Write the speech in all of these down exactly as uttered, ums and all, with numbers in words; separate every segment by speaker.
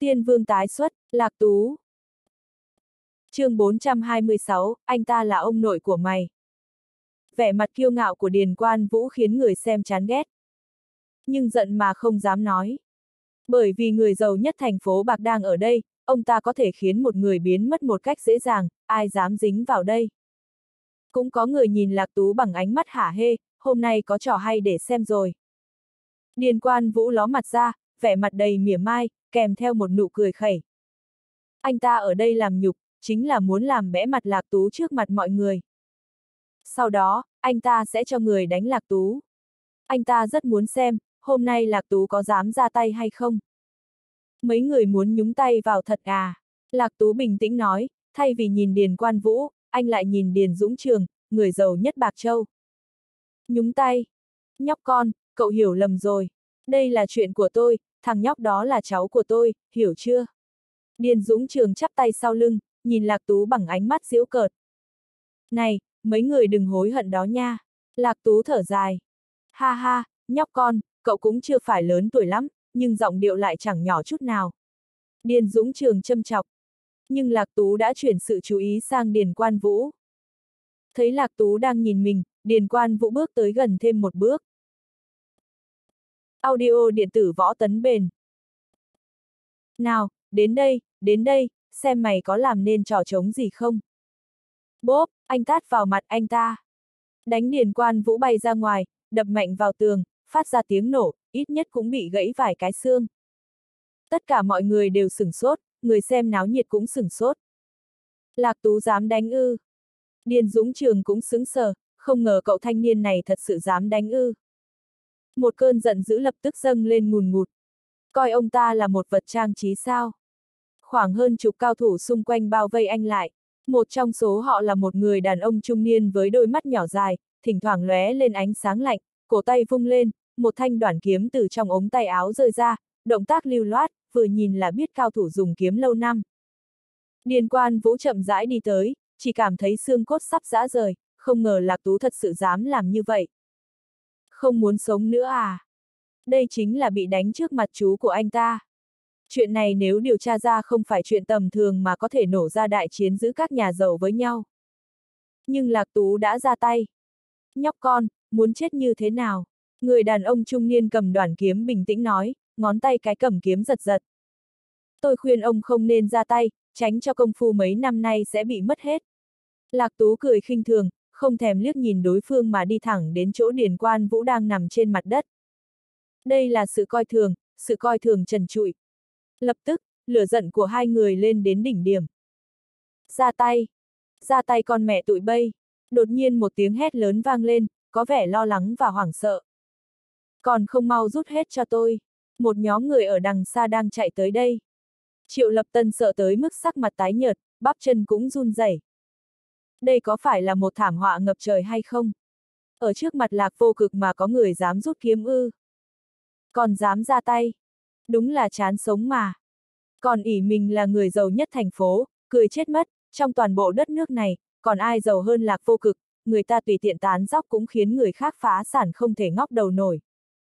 Speaker 1: Tiên vương tái xuất, Lạc Tú. Chương bốn trăm hai mươi sáu, anh ta là ông nội của mày. Vẻ mặt kiêu ngạo của Điền Quan Vũ khiến người xem chán ghét. Nhưng giận mà không dám nói. Bởi vì người giàu nhất thành phố Bạc đang ở đây, ông ta có thể khiến một người biến mất một cách dễ dàng, ai dám dính vào đây. Cũng có người nhìn Lạc Tú bằng ánh mắt hả hê, hôm nay có trò hay để xem rồi. Điền Quan Vũ ló mặt ra, vẻ mặt đầy mỉa mai, kèm theo một nụ cười khẩy. Anh ta ở đây làm nhục, chính là muốn làm bẽ mặt Lạc Tú trước mặt mọi người. Sau đó, anh ta sẽ cho người đánh Lạc Tú. Anh ta rất muốn xem, hôm nay Lạc Tú có dám ra tay hay không. Mấy người muốn nhúng tay vào thật à? Lạc Tú bình tĩnh nói, thay vì nhìn Điền Quan Vũ, anh lại nhìn Điền Dũng Trường, người giàu nhất Bạc Châu. Nhúng tay? Nhóc con, cậu hiểu lầm rồi. Đây là chuyện của tôi, thằng nhóc đó là cháu của tôi, hiểu chưa? Điền Dũng Trường chắp tay sau lưng, nhìn Lạc Tú bằng ánh mắt giễu cợt. Này, mấy người đừng hối hận đó nha. Lạc Tú thở dài. Ha ha, nhóc con, cậu cũng chưa phải lớn tuổi lắm, nhưng giọng điệu lại chẳng nhỏ chút nào. Điền Dũng Trường châm chọc. Nhưng Lạc Tú đã chuyển sự chú ý sang Điền Quan Vũ. Thấy Lạc Tú đang nhìn mình, Điền Quan Vũ bước tới gần thêm một bước. Audio điện tử Võ Tấn Bền. Nào, đến đây, đến đây, xem mày có làm nên trò trống gì không? Bốp, anh tát vào mặt anh ta. Đánh Điền Quan Vũ bay ra ngoài, đập mạnh vào tường, phát ra tiếng nổ, ít nhất cũng bị gãy vài cái xương. Tất cả mọi người đều sửng sốt, người xem náo nhiệt cũng sửng sốt. Lạc Tú dám đánh ư? Điền Dũng Trường cũng sững sờ, không ngờ cậu thanh niên này thật sự dám đánh ư. Một cơn giận dữ lập tức dâng lên ngùn ngụt. Coi ông ta là một vật trang trí sao? Khoảng hơn chục cao thủ xung quanh bao vây anh lại. Một trong số họ là một người đàn ông trung niên với đôi mắt nhỏ dài, thỉnh thoảng lóe lên ánh sáng lạnh, cổ tay vung lên, một thanh đoản kiếm từ trong ống tay áo rơi ra, động tác lưu loát, vừa nhìn là biết cao thủ dùng kiếm lâu năm. Điền Quan Vũ chậm rãi đi tới, chỉ cảm thấy xương cốt sắp giã rời, không ngờ Lạc Tú thật sự dám làm như vậy. Không muốn sống nữa à? Đây chính là bị đánh trước mặt chú của anh ta. Chuyện này nếu điều tra ra không phải chuyện tầm thường mà có thể nổ ra đại chiến giữa các nhà giàu với nhau. Nhưng Lạc Tú đã ra tay. Nhóc con, muốn chết như thế nào? Người đàn ông trung niên cầm đoản kiếm bình tĩnh nói, ngón tay cái cầm kiếm giật giật. Tôi khuyên ông không nên ra tay, tránh cho công phu mấy năm nay sẽ bị mất hết. Lạc Tú cười khinh thường, không thèm liếc nhìn đối phương mà đi thẳng đến chỗ Điền Quan Vũ đang nằm trên mặt đất. Đây là sự coi thường, sự coi thường trần trụi. Lập tức, lửa giận của hai người lên đến đỉnh điểm. Ra tay! Ra tay con mẹ tụi bay! Đột nhiên một tiếng hét lớn vang lên, có vẻ lo lắng và hoảng sợ. Còn không mau rút hết cho tôi. Một nhóm người ở đằng xa đang chạy tới đây. Triệu Lập Tân sợ tới mức sắc mặt tái nhợt, bắp chân cũng run rẩy. Đây có phải là một thảm họa ngập trời hay không? Ở trước mặt Lạc Vô Cực mà có người dám rút kiếm ư? Còn dám ra tay? Đúng là chán sống mà. Còn ỷ mình là người giàu nhất thành phố, cười chết mất, trong toàn bộ đất nước này, còn ai giàu hơn Lạc Vô Cực, người ta tùy tiện tán dóc cũng khiến người khác phá sản không thể ngóc đầu nổi.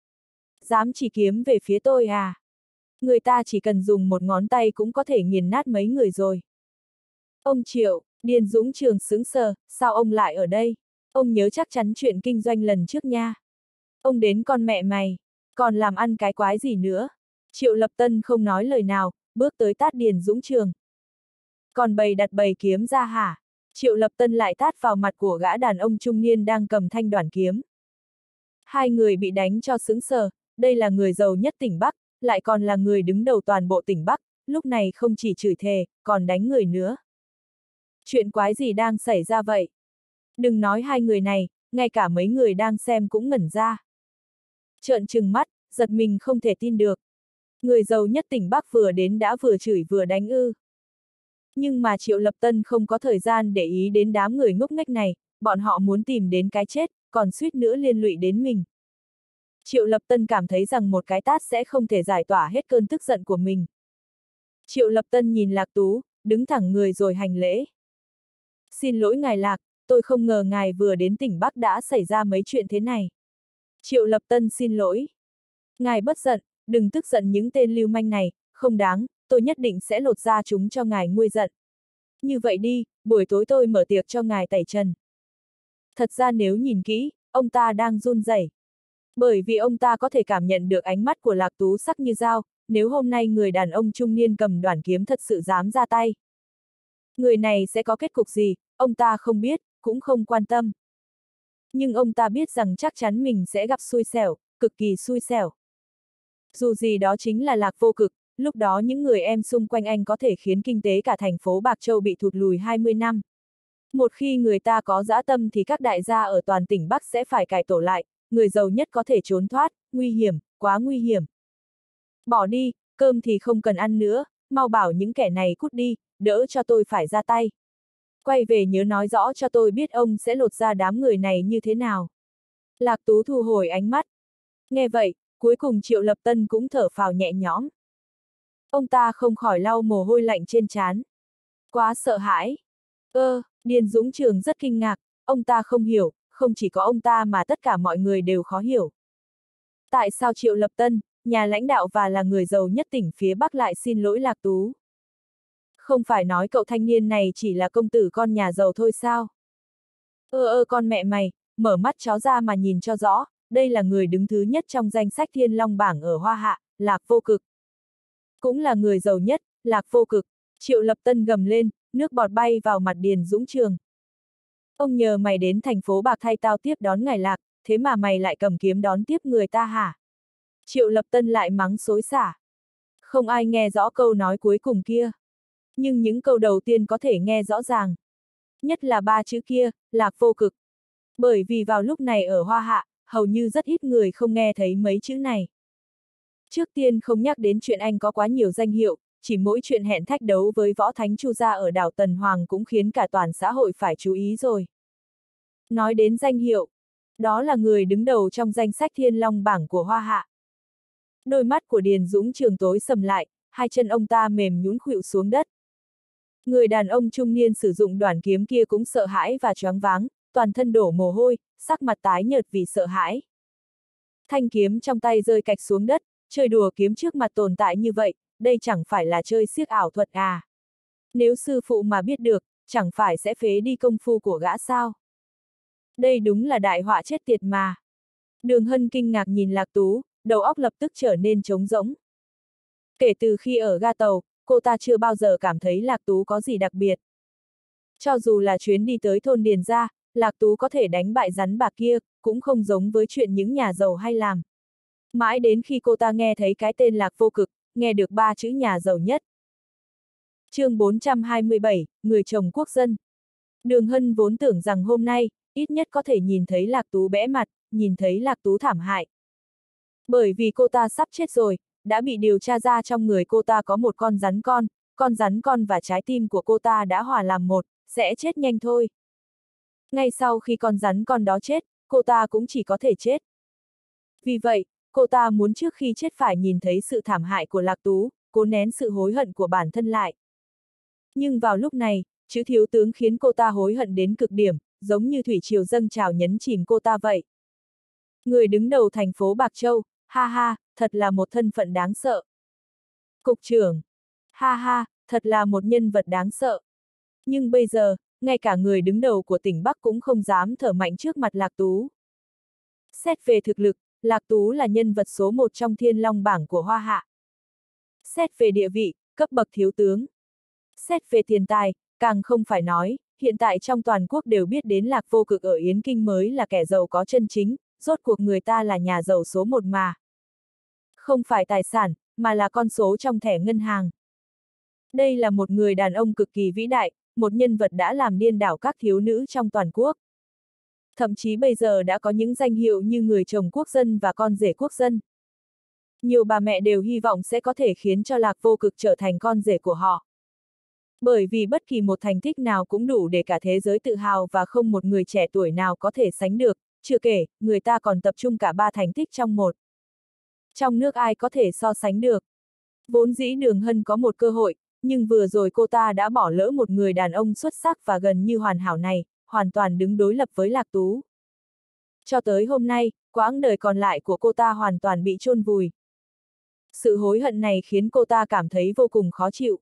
Speaker 1: Dám chỉ kiếm về phía tôi à? Người ta chỉ cần dùng một ngón tay cũng có thể nghiền nát mấy người rồi. Ông Triệu, Điền Dũng Trường sững sờ, sao ông lại ở đây? Ông nhớ chắc chắn chuyện kinh doanh lần trước nha. Ông đến con mẹ mày, còn làm ăn cái quái gì nữa? Triệu Lập Tân không nói lời nào, bước tới tát Điền Dũng Trường. Còn bày đặt bày kiếm ra hả? Triệu Lập Tân lại tát vào mặt của gã đàn ông trung niên đang cầm thanh đoản kiếm. Hai người bị đánh cho sững sờ, đây là người giàu nhất tỉnh Bắc, lại còn là người đứng đầu toàn bộ tỉnh Bắc, lúc này không chỉ chửi thề, còn đánh người nữa. Chuyện quái gì đang xảy ra vậy? Đừng nói hai người này, ngay cả mấy người đang xem cũng ngẩn ra. Trợn trừng mắt, giật mình không thể tin được. Người giàu nhất tỉnh Bắc vừa đến đã vừa chửi vừa đánh ư. Nhưng mà Triệu Lập Tân không có thời gian để ý đến đám người ngốc nghếch này, bọn họ muốn tìm đến cái chết, còn suýt nữa liên lụy đến mình. Triệu Lập Tân cảm thấy rằng một cái tát sẽ không thể giải tỏa hết cơn tức giận của mình. Triệu Lập Tân nhìn Lạc Tú, đứng thẳng người rồi hành lễ. Xin lỗi ngài Lạc, tôi không ngờ ngài vừa đến tỉnh Bắc đã xảy ra mấy chuyện thế này. Triệu Lập Tân xin lỗi. Ngài bất giận, đừng tức giận những tên lưu manh này, không đáng, tôi nhất định sẽ lột ra chúng cho ngài nguôi giận. Như vậy đi, buổi tối tôi mở tiệc cho ngài tẩy trần. Thật ra nếu nhìn kỹ, ông ta đang run rẩy. Bởi vì ông ta có thể cảm nhận được ánh mắt của Lạc Tú sắc như dao, nếu hôm nay người đàn ông trung niên cầm đoản kiếm thật sự dám ra tay. Người này sẽ có kết cục gì, ông ta không biết, cũng không quan tâm. Nhưng ông ta biết rằng chắc chắn mình sẽ gặp xui xẻo, cực kỳ xui xẻo. Dù gì đó chính là Lạc Vô Cực, lúc đó những người em xung quanh anh có thể khiến kinh tế cả thành phố Bạc Châu bị thụt lùi hai mươi năm. Một khi người ta có dã tâm thì các đại gia ở toàn tỉnh Bắc sẽ phải cải tổ lại, người giàu nhất có thể trốn thoát, nguy hiểm, quá nguy hiểm. Bỏ đi, cơm thì không cần ăn nữa, mau bảo những kẻ này cút đi, đỡ cho tôi phải ra tay. Quay về nhớ nói rõ cho tôi biết ông sẽ lột ra đám người này như thế nào. Lạc Tú thu hồi ánh mắt. Nghe vậy, cuối cùng Triệu Lập Tân cũng thở phào nhẹ nhõm. Ông ta không khỏi lau mồ hôi lạnh trên trán. Quá sợ hãi. Ơ, Điền Dũng Trường rất kinh ngạc, ông ta không hiểu, không chỉ có ông ta mà tất cả mọi người đều khó hiểu. Tại sao Triệu Lập Tân, nhà lãnh đạo và là người giàu nhất tỉnh phía Bắc lại xin lỗi Lạc Tú? Không phải nói cậu thanh niên này chỉ là công tử con nhà giàu thôi sao? Ơ ơ con mẹ mày, mở mắt chó ra mà nhìn cho rõ, đây là người đứng thứ nhất trong danh sách Thiên Long bảng ở Hoa Hạ, Lạc Vô Cực. Cũng là người giàu nhất, Lạc Vô Cực. Triệu Lập Tân gầm lên, nước bọt bay vào mặt Điền Dũng Trường. Ông nhờ mày đến thành phố Bạc thay tao tiếp đón ngài Lạc, thế mà mày lại cầm kiếm đón tiếp người ta hả? Triệu Lập Tân lại mắng xối xả. Không ai nghe rõ câu nói cuối cùng kia. Nhưng những câu đầu tiên có thể nghe rõ ràng. Nhất là ba chữ kia, Lạc Vô Cực. Bởi vì vào lúc này ở Hoa Hạ, hầu như rất ít người không nghe thấy mấy chữ này. Trước tiên không nhắc đến chuyện anh có quá nhiều danh hiệu, chỉ mỗi chuyện hẹn thách đấu với Võ Thánh Chu gia ở đảo Tần Hoàng cũng khiến cả toàn xã hội phải chú ý rồi. Nói đến danh hiệu, đó là người đứng đầu trong danh sách Thiên Long bảng của Hoa Hạ. Đôi mắt của Điền Dũng Trường tối sầm lại, hai chân ông ta mềm nhũn khuỵu xuống đất. Người đàn ông trung niên sử dụng đoản kiếm kia cũng sợ hãi và choáng váng, toàn thân đổ mồ hôi, sắc mặt tái nhợt vì sợ hãi. Thanh kiếm trong tay rơi cạch xuống đất, chơi đùa kiếm trước mặt tồn tại như vậy, đây chẳng phải là chơi xiếc ảo thuật à? Nếu sư phụ mà biết được, chẳng phải sẽ phế đi công phu của gã sao? Đây đúng là đại họa chết tiệt mà. Đường Hân kinh ngạc nhìn Lạc Tú, đầu óc lập tức trở nên trống rỗng. Kể từ khi ở ga tàu, cô ta chưa bao giờ cảm thấy Lạc Tú có gì đặc biệt. Cho dù là chuyến đi tới thôn Điền gia, Lạc Tú có thể đánh bại rắn bạc kia, cũng không giống với chuyện những nhà giàu hay làm. Mãi đến khi cô ta nghe thấy cái tên Lạc Vô Cực, nghe được ba chữ nhà giàu nhất. Chương bốn trăm hai mươi bảy, người chồng quốc dân. Đường Hân vốn tưởng rằng hôm nay, ít nhất có thể nhìn thấy Lạc Tú bẽ mặt, nhìn thấy Lạc Tú thảm hại. Bởi vì cô ta sắp chết rồi, đã bị điều tra ra trong người cô ta có một con rắn con, con rắn con và trái tim của cô ta đã hòa làm một, sẽ chết nhanh thôi. Ngay sau khi con rắn con đó chết, cô ta cũng chỉ có thể chết. Vì vậy, cô ta muốn trước khi chết phải nhìn thấy sự thảm hại của Lạc Tú, cố nén sự hối hận của bản thân lại. Nhưng vào lúc này, chữ thiếu tướng khiến cô ta hối hận đến cực điểm, giống như thủy triều dâng trào nhấn chìm cô ta vậy. Người đứng đầu thành phố Bạc Châu, ha ha, thật là một thân phận đáng sợ. Cục trưởng, ha ha, thật là một nhân vật đáng sợ. Nhưng bây giờ, ngay cả người đứng đầu của tỉnh Bắc cũng không dám thở mạnh trước mặt Lạc Tú. Xét về thực lực, Lạc Tú là nhân vật số một trong Thiên Long bảng của Hoa Hạ. Xét về địa vị, cấp bậc thiếu tướng. Xét về tiền tài, càng không phải nói, hiện tại trong toàn quốc đều biết đến Lạc Vô Cực ở Yến Kinh mới là kẻ giàu có chân chính, rốt cuộc người ta là nhà giàu số một mà. Không phải tài sản, mà là con số trong thẻ ngân hàng. Đây là một người đàn ông cực kỳ vĩ đại, một nhân vật đã làm điên đảo các thiếu nữ trong toàn quốc. Thậm chí bây giờ đã có những danh hiệu như người chồng quốc dân và con rể quốc dân. Nhiều bà mẹ đều hy vọng sẽ có thể khiến cho Lạc Vô Cực trở thành con rể của họ. Bởi vì bất kỳ một thành tích nào cũng đủ để cả thế giới tự hào và không một người trẻ tuổi nào có thể sánh được, chưa kể, người ta còn tập trung cả ba thành tích trong một. Trong nước ai có thể so sánh được. Vốn dĩ Đường Hân có một cơ hội, nhưng vừa rồi cô ta đã bỏ lỡ một người đàn ông xuất sắc và gần như hoàn hảo này, hoàn toàn đứng đối lập với Lạc Tú. Cho tới hôm nay, quãng đời còn lại của cô ta hoàn toàn bị chôn vùi. Sự hối hận này khiến cô ta cảm thấy vô cùng khó chịu.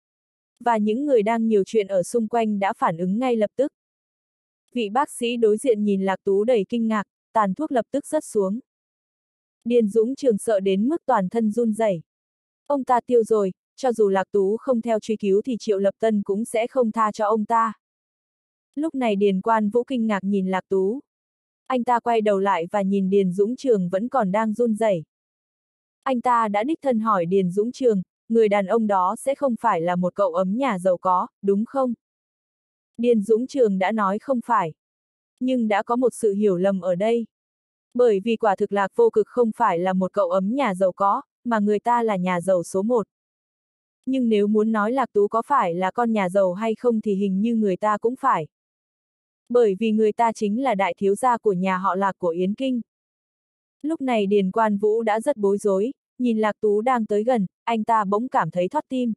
Speaker 1: Và những người đang nhiều chuyện ở xung quanh đã phản ứng ngay lập tức. Vị bác sĩ đối diện nhìn Lạc Tú đầy kinh ngạc, tàn thuốc lập tức rớt xuống. Điền Dũng Trường sợ đến mức toàn thân run rẩy. Ông ta tiêu rồi, cho dù Lạc Tú không theo truy cứu thì Triệu Lập Tân cũng sẽ không tha cho ông ta. Lúc này Điền Quan Vũ kinh ngạc nhìn Lạc Tú. Anh ta quay đầu lại và nhìn Điền Dũng Trường vẫn còn đang run rẩy. Anh ta đã đích thân hỏi Điền Dũng Trường, người đàn ông đó sẽ không phải là một cậu ấm nhà giàu có, đúng không? Điền Dũng Trường đã nói không phải. Nhưng đã có một sự hiểu lầm ở đây. Bởi vì quả thực Lạc Vô Cực không phải là một cậu ấm nhà giàu có, mà người ta là nhà giàu số một. Nhưng nếu muốn nói Lạc Tú có phải là con nhà giàu hay không thì hình như người ta cũng phải. Bởi vì người ta chính là đại thiếu gia của nhà họ Lạc của Yến Kinh. Lúc này Điền Quan Vũ đã rất bối rối, nhìn Lạc Tú đang tới gần, anh ta bỗng cảm thấy thót tim.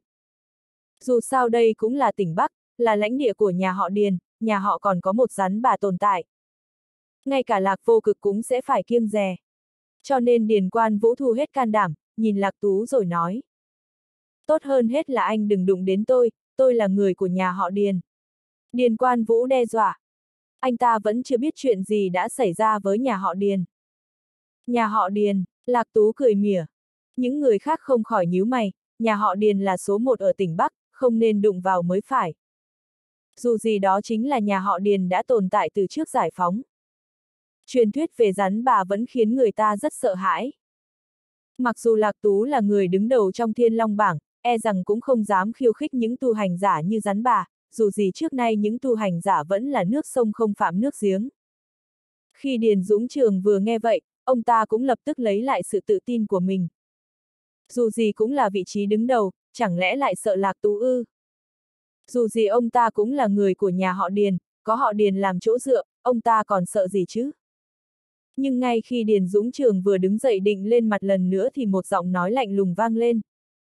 Speaker 1: Dù sao đây cũng là tỉnh Bắc, là lãnh địa của nhà họ Điền, nhà họ còn có một rắn bà tồn tại. Ngay cả Lạc Vô Cực cũng sẽ phải kiêng dè. Cho nên Điền Quan Vũ thu hết can đảm, nhìn Lạc Tú rồi nói. Tốt hơn hết là anh đừng đụng đến tôi, tôi là người của nhà họ Điền. Điền Quan Vũ đe dọa. Anh ta vẫn chưa biết chuyện gì đã xảy ra với nhà họ Điền. Nhà họ Điền, Lạc Tú cười mỉa. Những người khác không khỏi nhíu mày, nhà họ Điền là số một ở tỉnh Bắc, không nên đụng vào mới phải. Dù gì đó chính là nhà họ Điền đã tồn tại từ trước giải phóng. Truyền thuyết về rắn bà vẫn khiến người ta rất sợ hãi. Mặc dù Lạc Tú là người đứng đầu trong Thiên Long bảng, e rằng cũng không dám khiêu khích những tu hành giả như rắn bà, dù gì trước nay những tu hành giả vẫn là nước sông không phạm nước giếng. Khi Điền Dũng Trường vừa nghe vậy, ông ta cũng lập tức lấy lại sự tự tin của mình. Dù gì cũng là vị trí đứng đầu, chẳng lẽ lại sợ Lạc Tú ư? Dù gì ông ta cũng là người của nhà họ Điền, có họ Điền làm chỗ dựa, ông ta còn sợ gì chứ? Nhưng ngay khi Điền Dũng Trường vừa đứng dậy định lên mặt lần nữa thì một giọng nói lạnh lùng vang lên.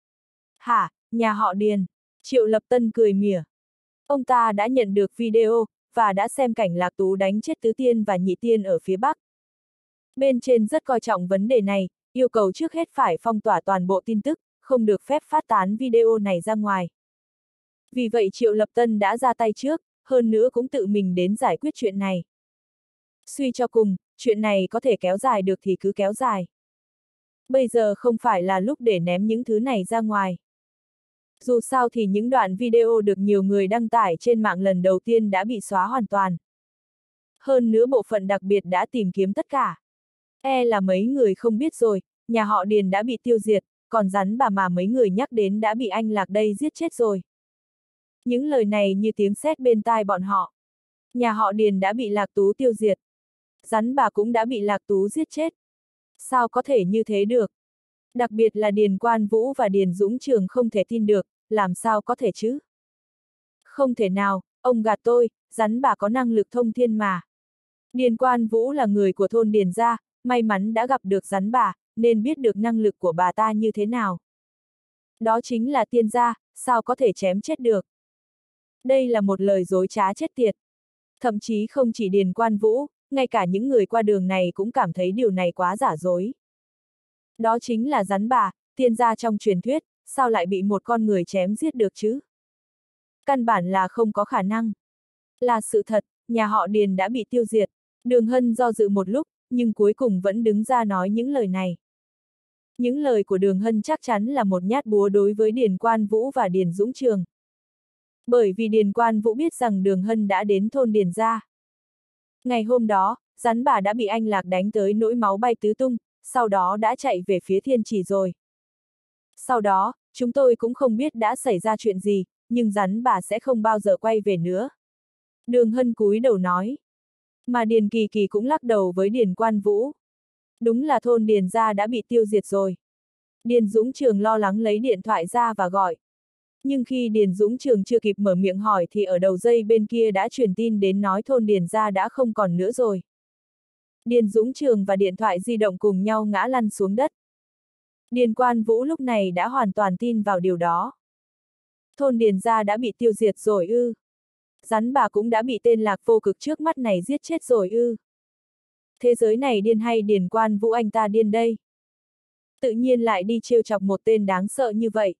Speaker 1: Hả, nhà họ Điền? Triệu Lập Tân cười mỉa. Ông ta đã nhận được video, và đã xem cảnh Lạc Tú đánh chết Tứ Tiên và Nhị Tiên ở phía Bắc. Bên trên rất coi trọng vấn đề này, yêu cầu trước hết phải phong tỏa toàn bộ tin tức, không được phép phát tán video này ra ngoài. Vì vậy Triệu Lập Tân đã ra tay trước, hơn nữa cũng tự mình đến giải quyết chuyện này. Suy cho cùng, chuyện này có thể kéo dài được thì cứ kéo dài. Bây giờ không phải là lúc để ném những thứ này ra ngoài. Dù sao thì những đoạn video được nhiều người đăng tải trên mạng lần đầu tiên đã bị xóa hoàn toàn. Hơn nữa bộ phận đặc biệt đã tìm kiếm tất cả. E là mấy người không biết rồi, nhà họ Điền đã bị tiêu diệt, còn rắn bà mà mấy người nhắc đến đã bị anh Lạc đây giết chết rồi. Những lời này như tiếng sét bên tai bọn họ. Nhà họ Điền đã bị Lạc Tú tiêu diệt. Rắn bà cũng đã bị Lạc Tú giết chết. Sao có thể như thế được? Đặc biệt là Điền Quan Vũ và Điền Dũng Trường không thể tin được, làm sao có thể chứ? Không thể nào, ông gạt tôi, rắn bà có năng lực thông thiên mà. Điền Quan Vũ là người của thôn Điền gia, may mắn đã gặp được rắn bà, nên biết được năng lực của bà ta như thế nào. Đó chính là tiên gia, sao có thể chém chết được? Đây là một lời dối trá chết tiệt. Thậm chí không chỉ Điền Quan Vũ, ngay cả những người qua đường này cũng cảm thấy điều này quá giả dối. Đó chính là rắn bà, tiên gia trong truyền thuyết, sao lại bị một con người chém giết được chứ? Căn bản là không có khả năng. Là sự thật, nhà họ Điền đã bị tiêu diệt. Đường Hân do dự một lúc, nhưng cuối cùng vẫn đứng ra nói những lời này. Những lời của Đường Hân chắc chắn là một nhát búa đối với Điền Quan Vũ và Điền Dũng Trường. Bởi vì Điền Quan Vũ biết rằng Đường Hân đã đến thôn Điền gia. Ngày hôm đó, rắn bà đã bị anh Lạc đánh tới nỗi máu bay tứ tung, sau đó đã chạy về phía Thiên Chỉ rồi. Sau đó, chúng tôi cũng không biết đã xảy ra chuyện gì, nhưng rắn bà sẽ không bao giờ quay về nữa. Đường Hân cúi đầu nói. Mà Điền Kỳ Kỳ cũng lắc đầu với Điền Quan Vũ. Đúng là thôn Điền gia đã bị tiêu diệt rồi. Điền Dũng Trường lo lắng lấy điện thoại ra và gọi. Nhưng khi Điền Dũng Trường chưa kịp mở miệng hỏi thì ở đầu dây bên kia đã truyền tin đến nói thôn Điền gia đã không còn nữa rồi. Điền Dũng Trường và điện thoại di động cùng nhau ngã lăn xuống đất. Điền Quan Vũ lúc này đã hoàn toàn tin vào điều đó. Thôn Điền gia đã bị tiêu diệt rồi ư? Rắn bà cũng đã bị tên Lạc Vô Cực trước mắt này giết chết rồi ư? Thế giới này điên hay Điền Quan Vũ anh ta điên đây? Tự nhiên lại đi trêu chọc một tên đáng sợ như vậy.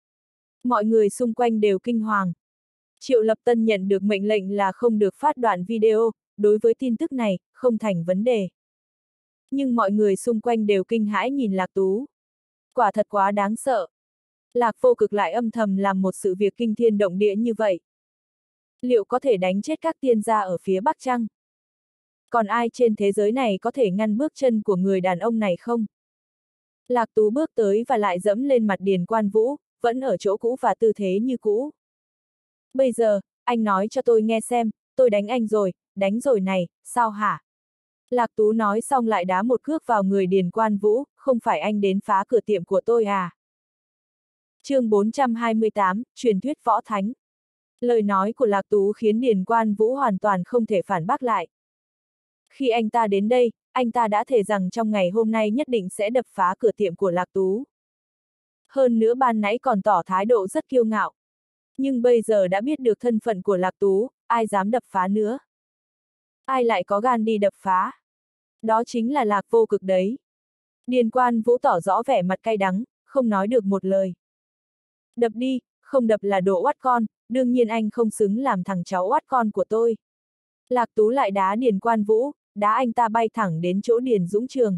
Speaker 1: Mọi người xung quanh đều kinh hoàng. Triệu Lập Tân nhận được mệnh lệnh là không được phát đoạn video, đối với tin tức này, không thành vấn đề. Nhưng mọi người xung quanh đều kinh hãi nhìn Lạc Tú. Quả thật quá đáng sợ. Lạc Vô Cực lại âm thầm làm một sự việc kinh thiên động địa như vậy. Liệu có thể đánh chết các tiên gia ở phía Bắc chăng? Còn ai trên thế giới này có thể ngăn bước chân của người đàn ông này không? Lạc Tú bước tới và lại dẫm lên mặt Điền Quan Vũ, vẫn ở chỗ cũ và tư thế như cũ. Bây giờ, anh nói cho tôi nghe xem, tôi đánh anh rồi, đánh rồi này, sao hả? Lạc Tú nói xong lại đá một cước vào người Điền Quan Vũ, không phải anh đến phá cửa tiệm của tôi à? chương bốn trăm hai mươi tám, truyền thuyết võ thánh. Lời nói của Lạc Tú khiến Điền Quan Vũ hoàn toàn không thể phản bác lại. Khi anh ta đến đây, anh ta đã thề rằng trong ngày hôm nay nhất định sẽ đập phá cửa tiệm của Lạc Tú. Hơn nữa ban nãy còn tỏ thái độ rất kiêu ngạo. Nhưng bây giờ đã biết được thân phận của Lạc Tú, ai dám đập phá nữa? Ai lại có gan đi đập phá? Đó chính là Lạc Vô Cực đấy. Điền Quan Vũ tỏ rõ vẻ mặt cay đắng, không nói được một lời. Đập đi, không đập là đồ oát con, đương nhiên anh không xứng làm thằng cháu oát con của tôi. Lạc Tú lại đá Điền Quan Vũ, đá anh ta bay thẳng đến chỗ Điền Dũng Trường.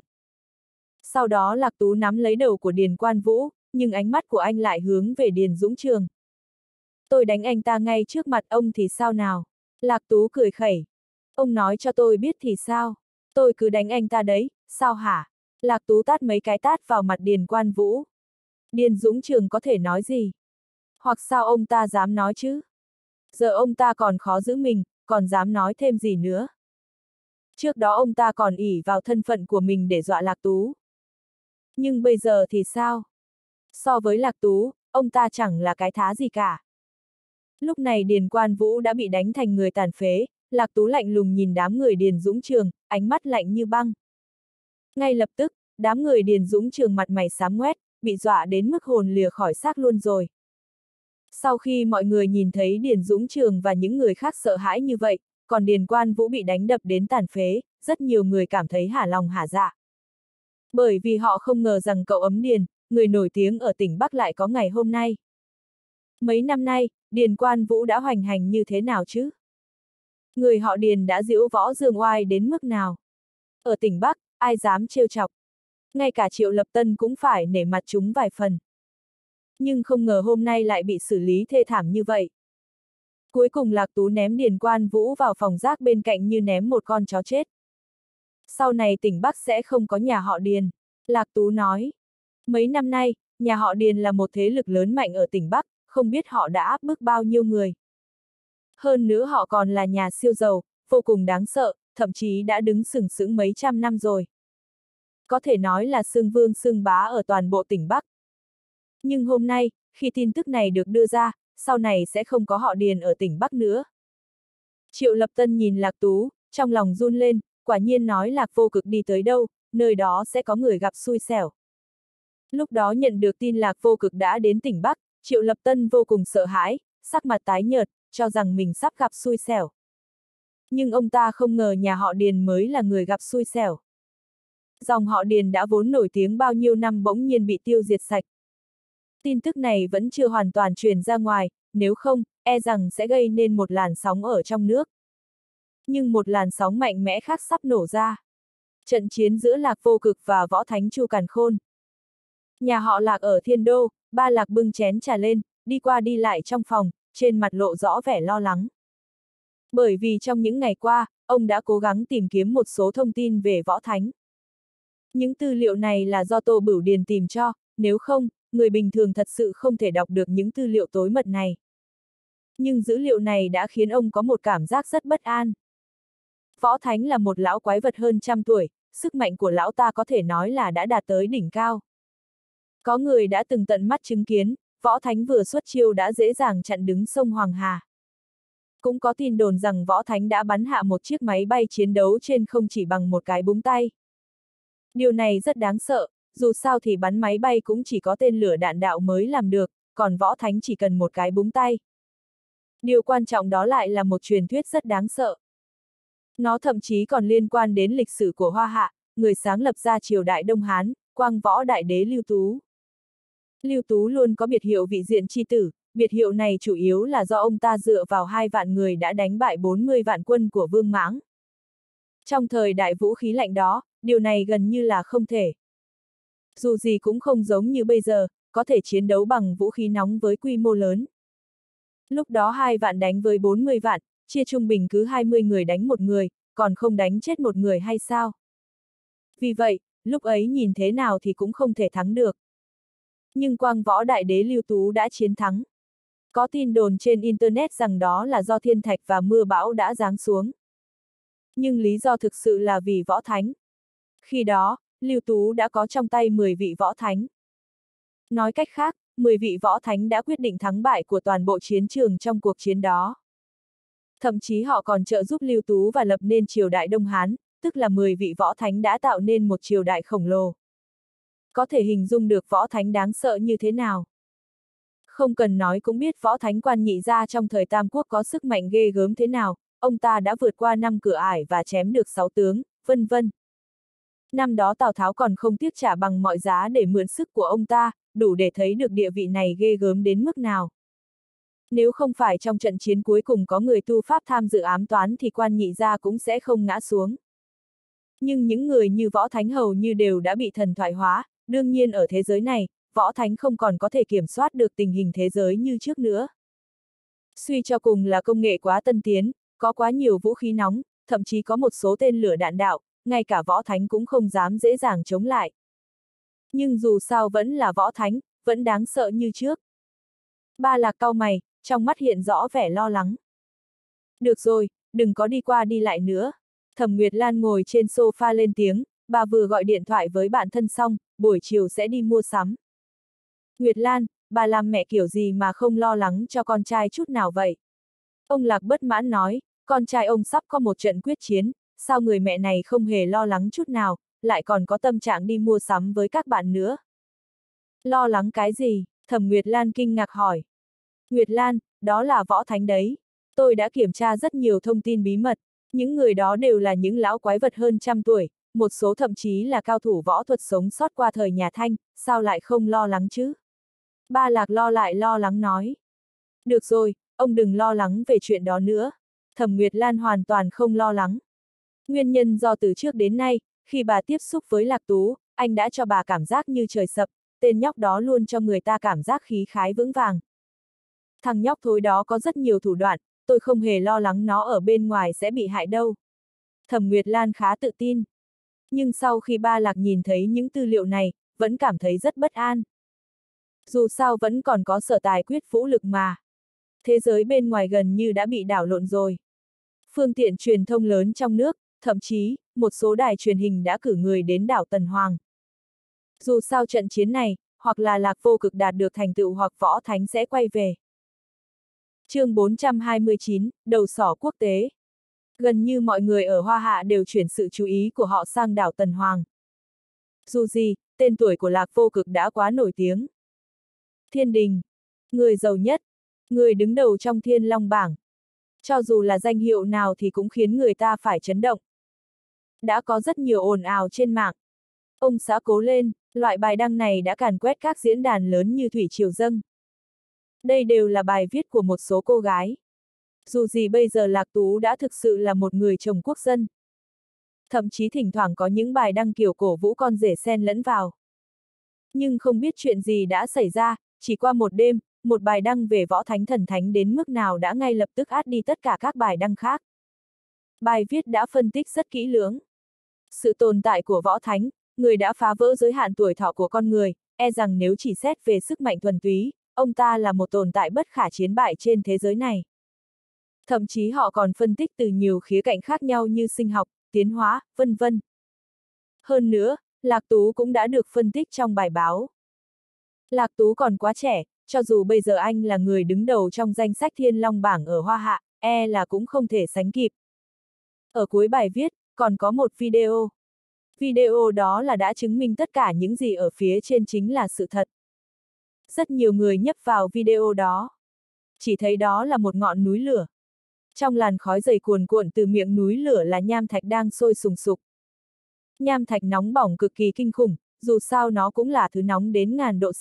Speaker 1: Sau đó Lạc Tú nắm lấy đầu của Điền Quan Vũ, nhưng ánh mắt của anh lại hướng về Điền Dũng Trường. Tôi đánh anh ta ngay trước mặt ông thì sao nào? Lạc Tú cười khẩy. Ông nói cho tôi biết thì sao? Tôi cứ đánh anh ta đấy, sao hả? Lạc Tú tát mấy cái tát vào mặt Điền Quan Vũ. Điền Dũng Trường có thể nói gì? Hoặc sao ông ta dám nói chứ? Giờ ông ta còn khó giữ mình, còn dám nói thêm gì nữa? Trước đó ông ta còn ỷ vào thân phận của mình để dọa Lạc Tú. Nhưng bây giờ thì sao? So với Lạc Tú, ông ta chẳng là cái thá gì cả. Lúc này Điền Quan Vũ đã bị đánh thành người tàn phế, Lạc Tú lạnh lùng nhìn đám người Điền Dũng Trường, ánh mắt lạnh như băng. Ngay lập tức, đám người Điền Dũng Trường mặt mày xám ngoét, bị dọa đến mức hồn lìa khỏi xác luôn rồi. Sau khi mọi người nhìn thấy Điền Dũng Trường và những người khác sợ hãi như vậy, còn Điền Quan Vũ bị đánh đập đến tàn phế, rất nhiều người cảm thấy hả lòng hả dạ. Bởi vì họ không ngờ rằng cậu ấm Điền, người nổi tiếng ở tỉnh Bắc lại có ngày hôm nay. Mấy năm nay, Điền Quan Vũ đã hoành hành như thế nào chứ? Người họ Điền đã diễu võ dương oai đến mức nào? Ở tỉnh Bắc, ai dám trêu chọc? Ngay cả Triệu Lập Tân cũng phải nể mặt chúng vài phần. Nhưng không ngờ hôm nay lại bị xử lý thê thảm như vậy. Cuối cùng Lạc Tú ném Điền Quan Vũ vào phòng rác bên cạnh như ném một con chó chết. Sau này tỉnh Bắc sẽ không có nhà họ Điền, Lạc Tú nói. Mấy năm nay, nhà họ Điền là một thế lực lớn mạnh ở tỉnh Bắc, không biết họ đã áp bức bao nhiêu người. Hơn nữa họ còn là nhà siêu giàu, vô cùng đáng sợ, thậm chí đã đứng sừng sững mấy trăm năm rồi. Có thể nói là xưng vương xưng bá ở toàn bộ tỉnh Bắc. Nhưng hôm nay, khi tin tức này được đưa ra, sau này sẽ không có họ Điền ở tỉnh Bắc nữa. Triệu Lập Tân nhìn Lạc Tú, trong lòng run lên, quả nhiên nói Lạc Vô Cực đi tới đâu, nơi đó sẽ có người gặp xui xẻo. Lúc đó nhận được tin Lạc Vô Cực đã đến tỉnh Bắc, Triệu Lập Tân vô cùng sợ hãi, sắc mặt tái nhợt, cho rằng mình sắp gặp xui xẻo. Nhưng ông ta không ngờ nhà họ Điền mới là người gặp xui xẻo. Dòng họ Điền đã vốn nổi tiếng bao nhiêu năm bỗng nhiên bị tiêu diệt sạch. Tin tức này vẫn chưa hoàn toàn truyền ra ngoài, nếu không, e rằng sẽ gây nên một làn sóng ở trong nước. Nhưng một làn sóng mạnh mẽ khác sắp nổ ra. Trận chiến giữa Lạc Vô Cực và Võ Thánh Chu Càn Khôn. Nhà họ Lạc ở Thiên Đô, ba Lạc bưng chén trà lên, đi qua đi lại trong phòng, trên mặt lộ rõ vẻ lo lắng. Bởi vì trong những ngày qua, ông đã cố gắng tìm kiếm một số thông tin về Võ Thánh. Những tư liệu này là do Tô Bửu Điền tìm cho, nếu không, người bình thường thật sự không thể đọc được những tư liệu tối mật này. Nhưng dữ liệu này đã khiến ông có một cảm giác rất bất an. Võ Thánh là một lão quái vật hơn trăm tuổi, sức mạnh của lão ta có thể nói là đã đạt tới đỉnh cao. Có người đã từng tận mắt chứng kiến, Võ Thánh vừa xuất chiêu đã dễ dàng chặn đứng sông Hoàng Hà. Cũng có tin đồn rằng Võ Thánh đã bắn hạ một chiếc máy bay chiến đấu trên không chỉ bằng một cái búng tay. Điều này rất đáng sợ, dù sao thì bắn máy bay cũng chỉ có tên lửa đạn đạo mới làm được, còn Võ Thánh chỉ cần một cái búng tay. Điều quan trọng đó lại là một truyền thuyết rất đáng sợ. Nó thậm chí còn liên quan đến lịch sử của Hoa Hạ, người sáng lập ra triều đại Đông Hán, Quang Võ Đại Đế Lưu Tú. Lưu Tú luôn có biệt hiệu vị diện chi tử, biệt hiệu này chủ yếu là do ông ta dựa vào hai vạn người đã đánh bại bốn mươi vạn quân của Vương Mãng. Trong thời đại vũ khí lạnh đó, điều này gần như là không thể. Dù gì cũng không giống như bây giờ, có thể chiến đấu bằng vũ khí nóng với quy mô lớn. Lúc đó hai vạn đánh với bốn mươi vạn, chia trung bình cứ hai mươi người đánh một người, còn không đánh chết một người hay sao? Vì vậy, lúc ấy nhìn thế nào thì cũng không thể thắng được. Nhưng Quang Võ Đại Đế Lưu Tú đã chiến thắng. Có tin đồn trên Internet rằng đó là do thiên thạch và mưa bão đã giáng xuống. Nhưng lý do thực sự là vì võ thánh. Khi đó, Lưu Tú đã có trong tay mười vị võ thánh. Nói cách khác, mười vị võ thánh đã quyết định thắng bại của toàn bộ chiến trường trong cuộc chiến đó. Thậm chí họ còn trợ giúp Lưu Tú và lập nên triều đại Đông Hán, tức là mười vị võ thánh đã tạo nên một triều đại khổng lồ. Có thể hình dung được võ thánh đáng sợ như thế nào. Không cần nói cũng biết võ thánh Quan Nhị Gia trong thời Tam Quốc có sức mạnh ghê gớm thế nào, ông ta đã vượt qua năm cửa ải và chém được sáu tướng, vân vân. Năm đó Tào Tháo còn không tiếc trả bằng mọi giá để mượn sức của ông ta, đủ để thấy được địa vị này ghê gớm đến mức nào. Nếu không phải trong trận chiến cuối cùng có người tu pháp tham dự ám toán thì Quan Nhị Gia cũng sẽ không ngã xuống. Nhưng những người như võ thánh hầu như đều đã bị thần thoại hóa, đương nhiên ở thế giới này, võ thánh không còn có thể kiểm soát được tình hình thế giới như trước nữa. Suy cho cùng là công nghệ quá tân tiến, có quá nhiều vũ khí nóng, thậm chí có một số tên lửa đạn đạo, ngay cả võ thánh cũng không dám dễ dàng chống lại. Nhưng dù sao vẫn là võ thánh, vẫn đáng sợ như trước. Ba Lạc cau mày, trong mắt hiện rõ vẻ lo lắng. Được rồi, đừng có đi qua đi lại nữa. Thẩm Nguyệt Lan ngồi trên sofa lên tiếng, bà vừa gọi điện thoại với bạn thân xong, buổi chiều sẽ đi mua sắm. Nguyệt Lan, bà làm mẹ kiểu gì mà không lo lắng cho con trai chút nào vậy? Ông Lạc bất mãn nói, con trai ông sắp có một trận quyết chiến, sao người mẹ này không hề lo lắng chút nào, lại còn có tâm trạng đi mua sắm với các bạn nữa? Lo lắng cái gì? Thẩm Nguyệt Lan kinh ngạc hỏi. Nguyệt Lan, đó là võ thánh đấy. Tôi đã kiểm tra rất nhiều thông tin bí mật, những người đó đều là những lão quái vật hơn trăm tuổi, một số thậm chí là cao thủ võ thuật sống sót qua thời nhà Thanh, sao lại không lo lắng chứ? Ba Lạc lo lại lo lắng nói. Được rồi, ông đừng lo lắng về chuyện đó nữa. Thẩm Nguyệt Lan hoàn toàn không lo lắng. Nguyên nhân do từ trước đến nay, khi bà tiếp xúc với Lạc Tú, anh đã cho bà cảm giác như trời sập, tên nhóc đó luôn cho người ta cảm giác khí khái vững vàng. Thằng nhóc thối đó có rất nhiều thủ đoạn, tôi không hề lo lắng nó ở bên ngoài sẽ bị hại đâu. Thẩm Nguyệt Lan khá tự tin. Nhưng sau khi Ba Lạc nhìn thấy những tư liệu này, vẫn cảm thấy rất bất an. Dù sao vẫn còn có Sở Tài Quyết vũ lực mà. Thế giới bên ngoài gần như đã bị đảo lộn rồi. Phương tiện truyền thông lớn trong nước, thậm chí, một số đài truyền hình đã cử người đến đảo Tần Hoàng. Dù sao trận chiến này, hoặc là Lạc Vô Cực đạt được thành tựu hoặc võ thánh sẽ quay về. Chương bốn trăm hai mươi chín, đầu sỏ quốc tế. Gần như mọi người ở Hoa Hạ đều chuyển sự chú ý của họ sang đảo Tần Hoàng. Dù gì, tên tuổi của Lạc Vô Cực đã quá nổi tiếng. Thiên đình, người giàu nhất, người đứng đầu trong Thiên Long bảng. Cho dù là danh hiệu nào thì cũng khiến người ta phải chấn động. Đã có rất nhiều ồn ào trên mạng. Ông xã cố lên, loại bài đăng này đã càn quét các diễn đàn lớn như Thủy Triều Dâng. Đây đều là bài viết của một số cô gái. Dù gì bây giờ Lạc Tú đã thực sự là một người chồng quốc dân. Thậm chí thỉnh thoảng có những bài đăng kiểu cổ vũ con rể xen lẫn vào. Nhưng không biết chuyện gì đã xảy ra, chỉ qua một đêm, một bài đăng về võ thánh thần thánh đến mức nào đã ngay lập tức át đi tất cả các bài đăng khác. Bài viết đã phân tích rất kỹ lưỡng. Sự tồn tại của võ thánh, người đã phá vỡ giới hạn tuổi thọ của con người, e rằng nếu chỉ xét về sức mạnh thuần túy, ông ta là một tồn tại bất khả chiến bại trên thế giới này. Thậm chí họ còn phân tích từ nhiều khía cạnh khác nhau như sinh học, tiến hóa, vân vân. Hơn nữa, Lạc Tú cũng đã được phân tích trong bài báo. Lạc Tú còn quá trẻ, cho dù bây giờ anh là người đứng đầu trong danh sách Thiên Long bảng ở Hoa Hạ, e là cũng không thể sánh kịp. Ở cuối bài viết, còn có một video. Video đó là đã chứng minh tất cả những gì ở phía trên chính là sự thật. Rất nhiều người nhấp vào video đó. Chỉ thấy đó là một ngọn núi lửa. Trong làn khói dày cuồn cuộn từ miệng núi lửa là nham thạch đang sôi sùng sục. Nham thạch nóng bỏng cực kỳ kinh khủng, dù sao nó cũng là thứ nóng đến ngàn độ C.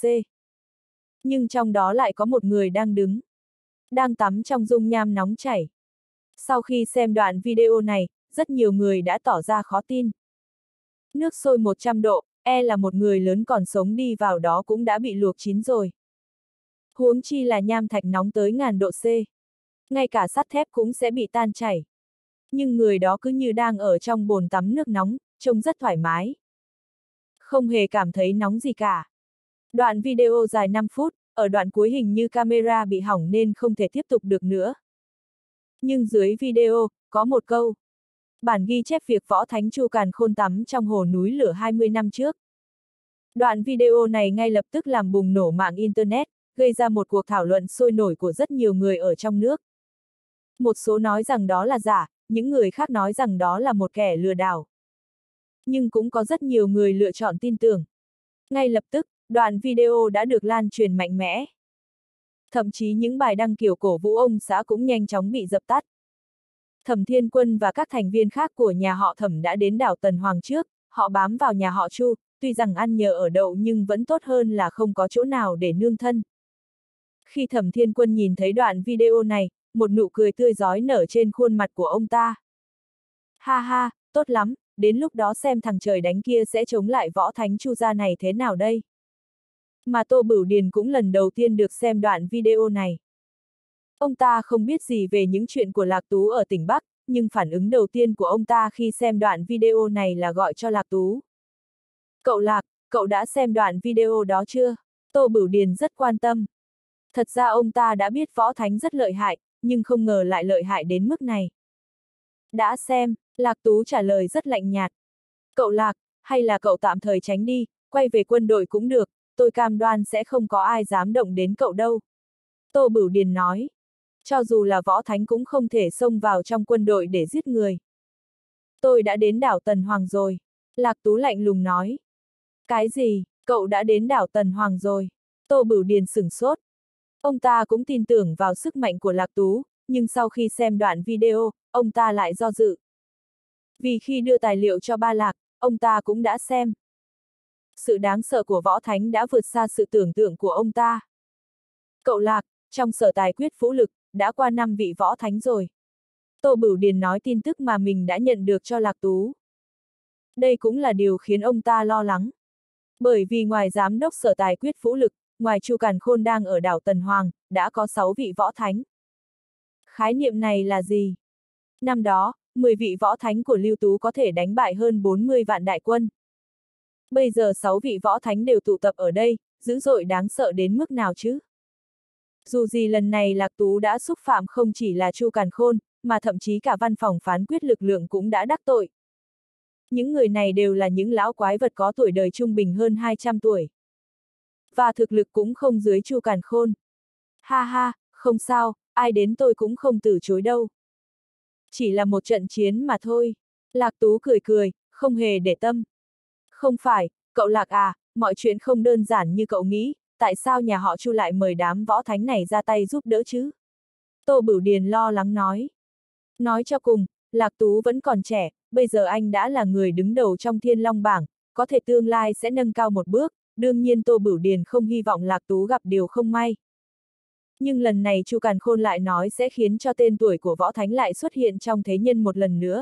Speaker 1: Nhưng trong đó lại có một người đang đứng, đang tắm trong dung nham nóng chảy. Sau khi xem đoạn video này, rất nhiều người đã tỏ ra khó tin. Nước sôi một trăm độ, e là một người lớn còn sống đi vào đó cũng đã bị luộc chín rồi. Huống chi là nham thạch nóng tới ngàn độ C. Ngay cả sắt thép cũng sẽ bị tan chảy. Nhưng người đó cứ như đang ở trong bồn tắm nước nóng, trông rất thoải mái. Không hề cảm thấy nóng gì cả. Đoạn video dài năm phút, ở đoạn cuối hình như camera bị hỏng nên không thể tiếp tục được nữa. Nhưng dưới video, có một câu. Bản ghi chép việc Võ Thánh Chu Càn Khôn tắm trong hồ núi lửa hai mươi năm trước. Đoạn video này ngay lập tức làm bùng nổ mạng Internet, gây ra một cuộc thảo luận sôi nổi của rất nhiều người ở trong nước. Một số nói rằng đó là giả, những người khác nói rằng đó là một kẻ lừa đảo. Nhưng cũng có rất nhiều người lựa chọn tin tưởng. Ngay lập tức, đoạn video đã được lan truyền mạnh mẽ. Thậm chí những bài đăng kiểu cổ vũ ông xã cũng nhanh chóng bị dập tắt. Thẩm Thiên Quân và các thành viên khác của nhà họ Thẩm đã đến đảo Tần Hoàng trước, họ bám vào nhà họ Chu, tuy rằng ăn nhờ ở đậu nhưng vẫn tốt hơn là không có chỗ nào để nương thân. Khi Thẩm Thiên Quân nhìn thấy đoạn video này, một nụ cười tươi rói nở trên khuôn mặt của ông ta. Ha ha, tốt lắm, đến lúc đó xem thằng trời đánh kia sẽ chống lại Võ Thánh Chu gia này thế nào đây. Mà Tô Bửu Điền cũng lần đầu tiên được xem đoạn video này. Ông ta không biết gì về những chuyện của Lạc Tú ở tỉnh Bắc, nhưng phản ứng đầu tiên của ông ta khi xem đoạn video này là gọi cho Lạc Tú. Cậu Lạc, cậu đã xem đoạn video đó chưa? Tô Bửu Điền rất quan tâm. Thật ra ông ta đã biết Võ Thánh rất lợi hại, nhưng không ngờ lại lợi hại đến mức này. Đã xem, Lạc Tú trả lời rất lạnh nhạt. Cậu Lạc, hay là cậu tạm thời tránh đi, quay về quân đội cũng được, tôi cam đoan sẽ không có ai dám động đến cậu đâu. Tô Bửu Điền nói. Cho dù là Võ Thánh cũng không thể xông vào trong quân đội để giết người. Tôi đã đến đảo Tần Hoàng rồi. Lạc Tú lạnh lùng nói. Cái gì, cậu đã đến đảo Tần Hoàng rồi? Tô Bửu Điền sửng sốt. Ông ta cũng tin tưởng vào sức mạnh của Lạc Tú, nhưng sau khi xem đoạn video, ông ta lại do dự. Vì khi đưa tài liệu cho Ba Lạc, ông ta cũng đã xem. Sự đáng sợ của Võ Thánh đã vượt xa sự tưởng tượng của ông ta. Cậu Lạc, trong sở tài quyết vũ lực, đã qua năm vị Võ Thánh rồi. Tô Bửu Điền nói tin tức mà mình đã nhận được cho Lạc Tú. Đây cũng là điều khiến ông ta lo lắng. Bởi vì ngoài giám đốc sở tài quyết vũ lực, ngoài Chu Càn Khôn đang ở đảo Tần Hoàng, đã có sáu vị Võ Thánh. Khái niệm này là gì? Năm đó, mười vị Võ Thánh của Lưu Tú có thể đánh bại hơn bốn mươi vạn đại quân. Bây giờ sáu vị Võ Thánh đều tụ tập ở đây, dữ dội đáng sợ đến mức nào chứ? Dù gì lần này Lạc Tú đã xúc phạm không chỉ là Chu Càn Khôn, mà thậm chí cả văn phòng phán quyết lực lượng cũng đã đắc tội. Những người này đều là những lão quái vật có tuổi đời trung bình hơn hai trăm tuổi. Và thực lực cũng không dưới Chu Càn Khôn. Ha ha, không sao, ai đến tôi cũng không từ chối đâu. Chỉ là một trận chiến mà thôi. Lạc Tú cười cười, không hề để tâm. Không phải, cậu Lạc à, mọi chuyện không đơn giản như cậu nghĩ, tại sao nhà họ Chu lại mời đám Võ Thánh này ra tay giúp đỡ chứ? Tô Bửu Điền lo lắng nói. Nói cho cùng, Lạc Tú vẫn còn trẻ, bây giờ anh đã là người đứng đầu trong Thiên Long bảng, có thể tương lai sẽ nâng cao một bước, đương nhiên Tô Bửu Điền không hy vọng Lạc Tú gặp điều không may. Nhưng lần này Chu Càn Khôn lại nói sẽ khiến cho tên tuổi của Võ Thánh lại xuất hiện trong thế nhân một lần nữa.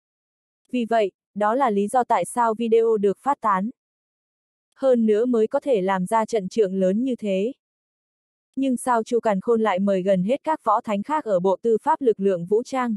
Speaker 1: Vì vậy, đó là lý do tại sao video được phát tán. Hơn nữa mới có thể làm ra trận trượng lớn như thế. Nhưng sao Chu Càn Khôn lại mời gần hết các Võ Thánh khác ở Bộ Tư pháp lực lượng vũ trang?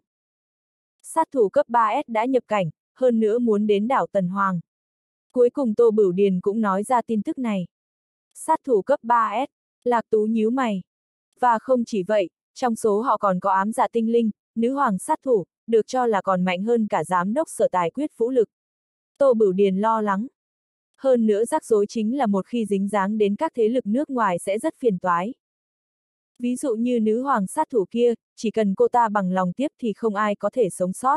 Speaker 1: Sát thủ cấp ba S đã nhập cảnh, hơn nữa muốn đến đảo Tần Hoàng. Cuối cùng Tô Bửu Điền cũng nói ra tin tức này. Sát thủ cấp ba S, Lạc Tú nhíu mày. Và không chỉ vậy, trong số họ còn có ám dạ tinh linh, nữ hoàng sát thủ, được cho là còn mạnh hơn cả giám đốc sở tài quyết vũ lực. Tô Bửu Điền lo lắng. Hơn nữa rắc rối chính là một khi dính dáng đến các thế lực nước ngoài sẽ rất phiền toái. Ví dụ như nữ hoàng sát thủ kia, chỉ cần cô ta bằng lòng tiếp thì không ai có thể sống sót.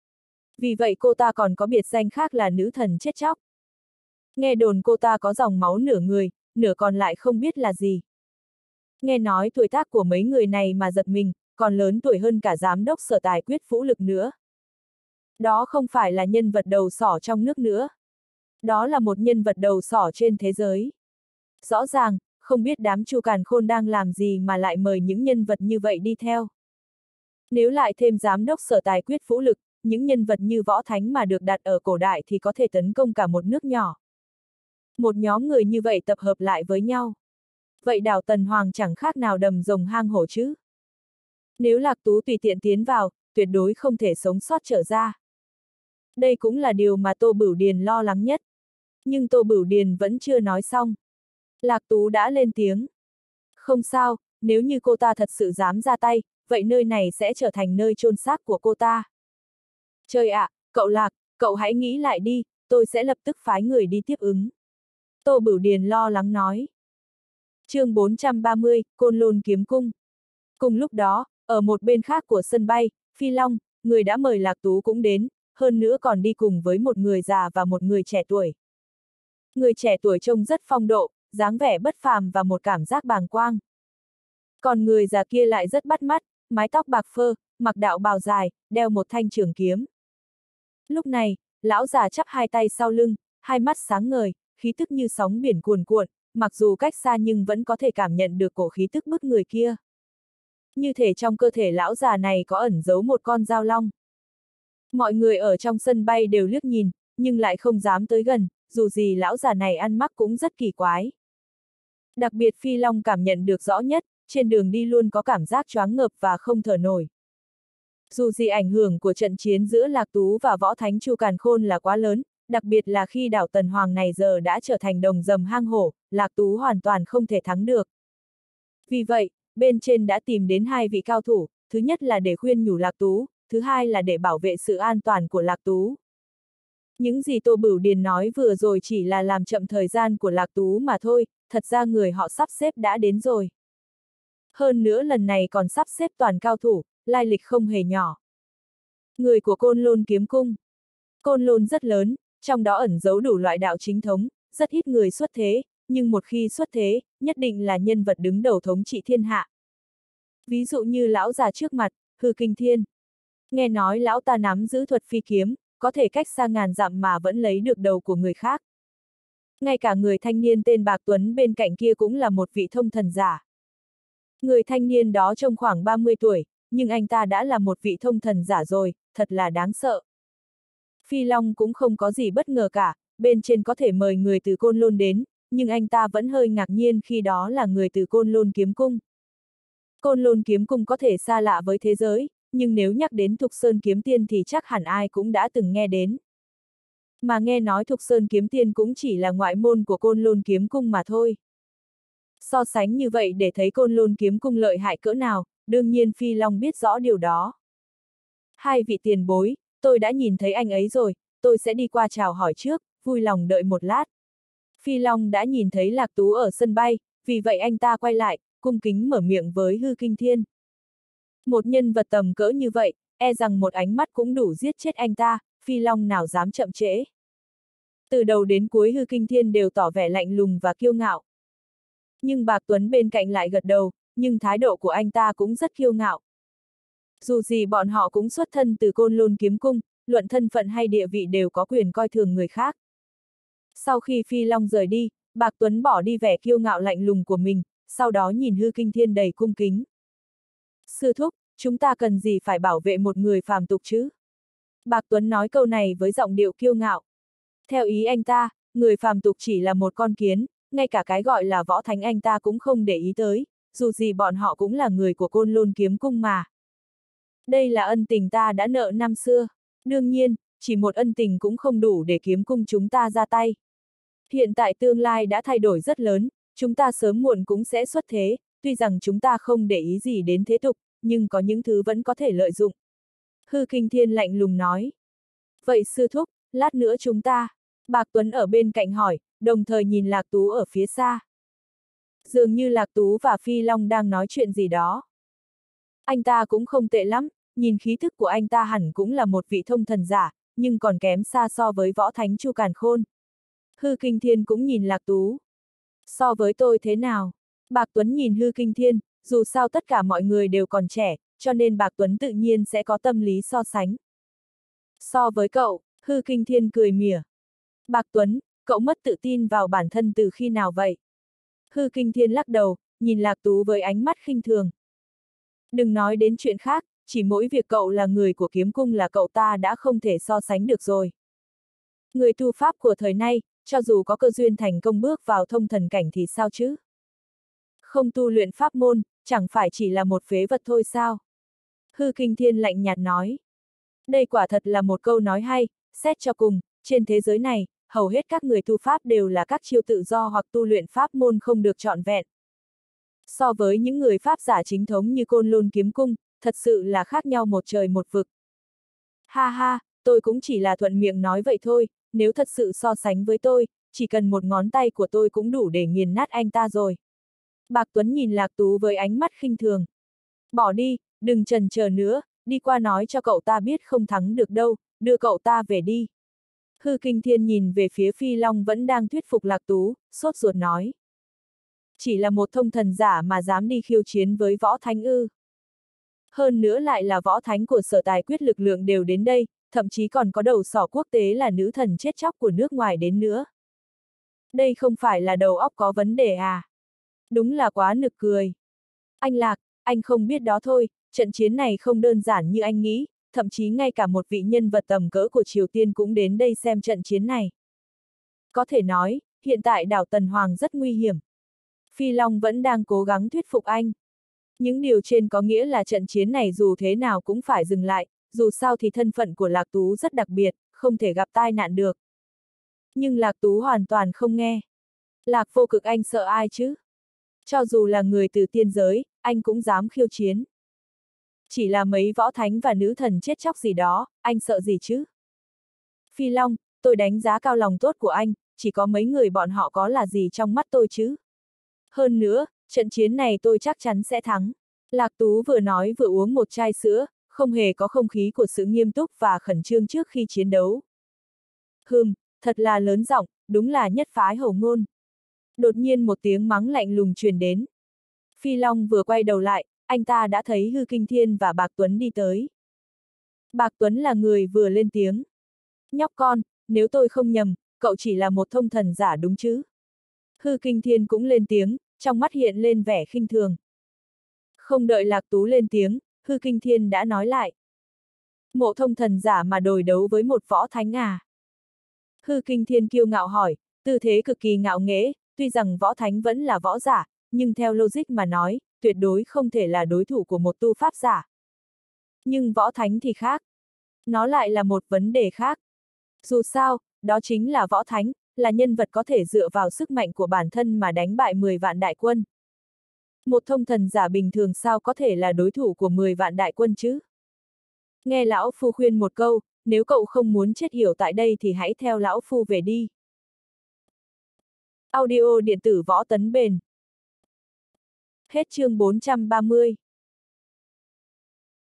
Speaker 1: Vì vậy cô ta còn có biệt danh khác là nữ thần chết chóc. Nghe đồn cô ta có dòng máu nửa người, nửa còn lại không biết là gì. Nghe nói tuổi tác của mấy người này mà giật mình, còn lớn tuổi hơn cả giám đốc sở tài quyết vũ lực nữa. Đó không phải là nhân vật đầu sỏ trong nước nữa. Đó là một nhân vật đầu sỏ trên thế giới. Rõ ràng, không biết đám Chu Càn Khôn đang làm gì mà lại mời những nhân vật như vậy đi theo. Nếu lại thêm giám đốc sở tài quyết vũ lực, những nhân vật như võ thánh mà được đặt ở cổ đại thì có thể tấn công cả một nước nhỏ. Một nhóm người như vậy tập hợp lại với nhau. Vậy đảo Tần Hoàng chẳng khác nào đầm rồng hang hổ chứ. Nếu Lạc Tú tùy tiện tiến vào, tuyệt đối không thể sống sót trở ra. Đây cũng là điều mà Tô Bửu Điền lo lắng nhất. Nhưng Tô Bửu Điền vẫn chưa nói xong. Lạc Tú đã lên tiếng. Không sao, nếu như cô ta thật sự dám ra tay, vậy nơi này sẽ trở thành nơi chôn xác của cô ta. Trời ạ, à, cậu Lạc, cậu hãy nghĩ lại đi, tôi sẽ lập tức phái người đi tiếp ứng. Tô Bửu Điền lo lắng nói. Chương bốn trăm ba mươi, Côn Lôn Kiếm Cung. Cùng lúc đó, ở một bên khác của sân bay, Phi Long, người đã mời Lạc Tú cũng đến, hơn nữa còn đi cùng với một người già và một người trẻ tuổi. Người trẻ tuổi trông rất phong độ, dáng vẻ bất phàm và một cảm giác bàng quang. Còn người già kia lại rất bắt mắt, mái tóc bạc phơ, mặc đạo bào dài, đeo một thanh trường kiếm. Lúc này, lão già chắp hai tay sau lưng, hai mắt sáng ngời, khí tức như sóng biển cuồn cuộn, mặc dù cách xa nhưng vẫn có thể cảm nhận được cổ khí tức bức người kia. Như thể trong cơ thể lão già này có ẩn giấu một con dao long. Mọi người ở trong sân bay đều liếc nhìn, nhưng lại không dám tới gần, dù gì lão già này ăn mặc cũng rất kỳ quái. Đặc biệt Phi Long cảm nhận được rõ nhất, trên đường đi luôn có cảm giác choáng ngợp và không thở nổi. Dù gì ảnh hưởng của trận chiến giữa Lạc Tú và võ thánh Chu Càn Khôn là quá lớn, đặc biệt là khi đảo Tần Hoàng này giờ đã trở thành đồng rầm hang hổ, Lạc Tú hoàn toàn không thể thắng được. Vì vậy, bên trên đã tìm đến hai vị cao thủ, thứ nhất là để khuyên nhủ Lạc Tú, thứ hai là để bảo vệ sự an toàn của Lạc Tú. Những gì Tô Bửu Điền nói vừa rồi chỉ là làm chậm thời gian của Lạc Tú mà thôi, thật ra người họ sắp xếp đã đến rồi. Hơn nữa lần này còn sắp xếp toàn cao thủ, lai lịch không hề nhỏ. Người của Côn Lôn Kiếm Cung. Côn Lôn rất lớn, trong đó ẩn giấu đủ loại đạo chính thống, rất ít người xuất thế, nhưng một khi xuất thế, nhất định là nhân vật đứng đầu thống trị thiên hạ. Ví dụ như lão già trước mặt, Hư Kinh Thiên. Nghe nói lão ta nắm giữ thuật phi kiếm, có thể cách xa ngàn dặm mà vẫn lấy được đầu của người khác. Ngay cả người thanh niên tên Bạc Tuấn bên cạnh kia cũng là một vị thông thần giả. Người thanh niên đó trông khoảng ba mươi tuổi, nhưng anh ta đã là một vị thông thần giả rồi, thật là đáng sợ. Phi Long cũng không có gì bất ngờ cả, bên trên có thể mời người từ Côn Lôn đến, nhưng anh ta vẫn hơi ngạc nhiên khi đó là người từ Côn Lôn Kiếm Cung. Côn Lôn Kiếm Cung có thể xa lạ với thế giới, nhưng nếu nhắc đến Thục Sơn Kiếm Tiên thì chắc hẳn ai cũng đã từng nghe đến. Mà nghe nói Thục Sơn Kiếm Tiên cũng chỉ là ngoại môn của Côn Lôn Kiếm Cung mà thôi. So sánh như vậy để thấy Côn Lôn Kiếm Cung lợi hại cỡ nào, đương nhiên Phi Long biết rõ điều đó. Hai vị tiền bối, tôi đã nhìn thấy anh ấy rồi, tôi sẽ đi qua chào hỏi trước, vui lòng đợi một lát. Phi Long đã nhìn thấy Lạc Tú ở sân bay, vì vậy anh ta quay lại, cung kính mở miệng với Hư Kinh Thiên. Một nhân vật tầm cỡ như vậy, e rằng một ánh mắt cũng đủ giết chết anh ta, Phi Long nào dám chậm trễ. Từ đầu đến cuối Hư Kinh Thiên đều tỏ vẻ lạnh lùng và kiêu ngạo. Nhưng Bạc Tuấn bên cạnh lại gật đầu, nhưng thái độ của anh ta cũng rất kiêu ngạo. Dù gì bọn họ cũng xuất thân từ Côn Lôn Kiếm Cung, luận thân phận hay địa vị đều có quyền coi thường người khác. Sau khi Phi Long rời đi, Bạc Tuấn bỏ đi vẻ kiêu ngạo lạnh lùng của mình, sau đó nhìn Hư Kinh Thiên đầy cung kính. Sư thúc, chúng ta cần gì phải bảo vệ một người phàm tục chứ? Bạc Tuấn nói câu này với giọng điệu kiêu ngạo. Theo ý anh ta, người phàm tục chỉ là một con kiến, ngay cả cái gọi là võ thánh anh ta cũng không để ý tới, dù gì bọn họ cũng là người của Côn Lôn Kiếm Cung mà. Đây là ân tình ta đã nợ năm xưa. Đương nhiên, chỉ một ân tình cũng không đủ để kiếm cung chúng ta ra tay. Hiện tại tương lai đã thay đổi rất lớn, chúng ta sớm muộn cũng sẽ xuất thế, tuy rằng chúng ta không để ý gì đến thế tục, nhưng có những thứ vẫn có thể lợi dụng. Hư Kinh Thiên lạnh lùng nói. Vậy sư thúc, lát nữa chúng ta. Bạc Tuấn ở bên cạnh hỏi, đồng thời nhìn Lạc Tú ở phía xa. Dường như Lạc Tú và Phi Long đang nói chuyện gì đó. Anh ta cũng không tệ lắm, nhìn khí thức của anh ta hẳn cũng là một vị thông thần giả, nhưng còn kém xa so với võ thánh Chu Càn Khôn. Hư Kinh Thiên cũng nhìn Lạc Tú. So với tôi thế nào? Bạc Tuấn nhìn Hư Kinh Thiên, dù sao tất cả mọi người đều còn trẻ, cho nên Bạc Tuấn tự nhiên sẽ có tâm lý so sánh. So với cậu, Hư Kinh Thiên cười mỉa. Bạc Tuấn, cậu mất tự tin vào bản thân từ khi nào vậy? Hư Kinh Thiên lắc đầu, nhìn Lạc Tú với ánh mắt khinh thường. Đừng nói đến chuyện khác, chỉ mỗi việc cậu là người của kiếm cung là cậu ta đã không thể so sánh được rồi. Người tu pháp của thời nay, cho dù có cơ duyên thành công bước vào thông thần cảnh thì sao chứ? Không tu luyện pháp môn, chẳng phải chỉ là một phế vật thôi sao? Hư Kinh Thiên lạnh nhạt nói. Đây quả thật là một câu nói hay, xét cho cùng, trên thế giới này, hầu hết các người tu pháp đều là các chiêu tự do hoặc tu luyện pháp môn không được trọn vẹn. So với những người pháp giả chính thống như Côn Lôn Kiếm Cung, thật sự là khác nhau một trời một vực. Ha ha, tôi cũng chỉ là thuận miệng nói vậy thôi, nếu thật sự so sánh với tôi, chỉ cần một ngón tay của tôi cũng đủ để nghiền nát anh ta rồi. Bạc Tuấn nhìn Lạc Tú với ánh mắt khinh thường. Bỏ đi, đừng chần chờ nữa, đi qua nói cho cậu ta biết không thắng được đâu, đưa cậu ta về đi. Hư Kinh Thiên nhìn về phía Phi Long vẫn đang thuyết phục Lạc Tú, sốt ruột nói. Chỉ là một thông thần giả mà dám đi khiêu chiến với võ thánh ư. Hơn nữa lại là võ thánh của sở tài quyết lực lượng đều đến đây, thậm chí còn có đầu sỏ quốc tế là nữ thần chết chóc của nước ngoài đến nữa. Đây không phải là đầu óc có vấn đề à? Đúng là quá nực cười. Anh Lạc, anh không biết đó thôi, trận chiến này không đơn giản như anh nghĩ, thậm chí ngay cả một vị nhân vật tầm cỡ của Triều Tiên cũng đến đây xem trận chiến này. Có thể nói, hiện tại đảo Tần Hoàng rất nguy hiểm. Phi Long vẫn đang cố gắng thuyết phục anh. Những điều trên có nghĩa là trận chiến này dù thế nào cũng phải dừng lại, dù sao thì thân phận của Lạc Tú rất đặc biệt, không thể gặp tai nạn được. Nhưng Lạc Tú hoàn toàn không nghe. Lạc Vô Cực, anh sợ ai chứ? Cho dù là người từ tiên giới, anh cũng dám khiêu chiến. Chỉ là mấy võ thánh và nữ thần chết chóc gì đó, anh sợ gì chứ? Phi Long, tôi đánh giá cao lòng tốt của anh, chỉ có mấy người bọn họ có là gì trong mắt tôi chứ? Hơn nữa, trận chiến này tôi chắc chắn sẽ thắng. Lạc Tú vừa nói vừa uống một chai sữa, không hề có không khí của sự nghiêm túc và khẩn trương trước khi chiến đấu. Hừm, thật là lớn giọng, đúng là nhất phái hầu ngôn. Đột nhiên một tiếng mắng lạnh lùng truyền đến. Phi Long vừa quay đầu lại, anh ta đã thấy Hư Kinh Thiên và Bạc Tuấn đi tới. Bạc Tuấn là người vừa lên tiếng. Nhóc con, nếu tôi không nhầm, cậu chỉ là một thông thần giả đúng chứ? Hư Kinh Thiên cũng lên tiếng, trong mắt hiện lên vẻ khinh thường. Không đợi Lạc Tú lên tiếng, Hư Kinh Thiên đã nói lại. Mộ thông thần giả mà đối đấu với một võ thánh à? Hư Kinh Thiên kiêu ngạo hỏi, tư thế cực kỳ ngạo nghễ, tuy rằng võ thánh vẫn là võ giả, nhưng theo logic mà nói, tuyệt đối không thể là đối thủ của một tu pháp giả. Nhưng võ thánh thì khác. Nó lại là một vấn đề khác. Dù sao, đó chính là võ thánh, là nhân vật có thể dựa vào sức mạnh của bản thân mà đánh bại mười vạn đại quân. Một thông thần giả bình thường sao có thể là đối thủ của mười vạn đại quân chứ? Nghe lão phu khuyên một câu, nếu cậu không muốn chết yểu tại đây thì hãy theo lão phu về đi. Audio điện tử Võ Tấn Bền. Hết chương bốn trăm ba mươi.